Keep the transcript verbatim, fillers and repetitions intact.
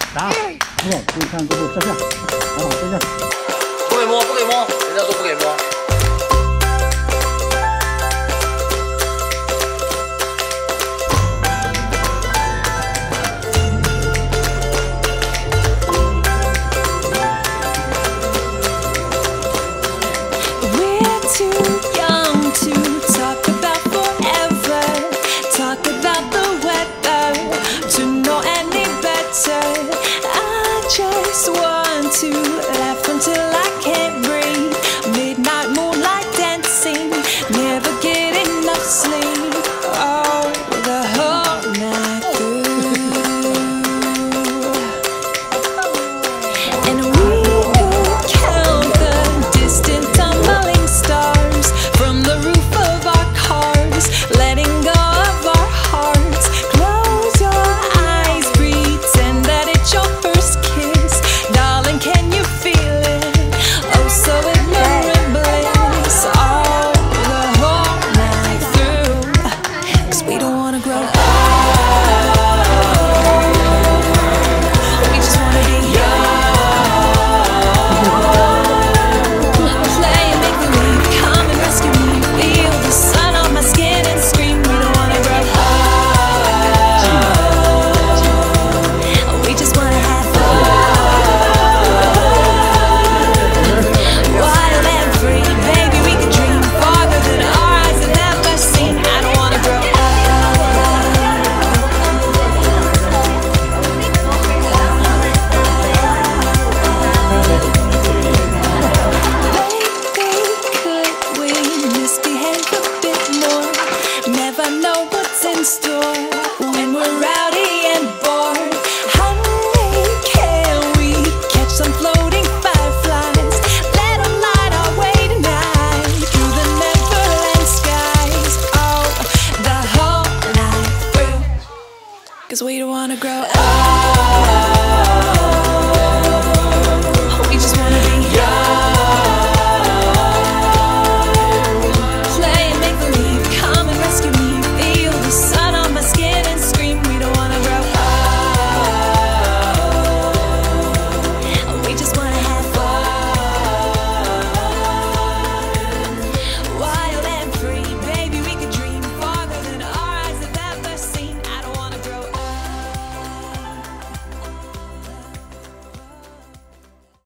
打，不，注意看，过后照相，好好照相。 不可以摸，不可以摸，人家说不可以摸。 To laugh until I can't breathe. Midnight moonlight dancing, never get enough sleep. Oh, the whole night through. And we could count the distant tumbling stars from the roof of our cars, letting go of our hearts. Close your eyes, pretend that it's your first kiss. Darling, can you feel it? Oh, so ignorant bliss. Oh, the whole night through. 'Cause we don't wanna grow old. We just wanna be young. Play and make believe. Come and rescue me. Feel the sun on my skin and scream. We don't wanna grow old. We just wanna have fun. Wild and free, baby, we can dream farther than our eyes have ever seen. I don't wanna grow old. Baby, could we misbehave a bit more? Never know what's in store when we're rowdy and bored. Honey, can we catch some floating fireflies? Let 'em light our way tonight through the neverland skies. Oh, the whole night through. 'Cause we don't wanna grow up.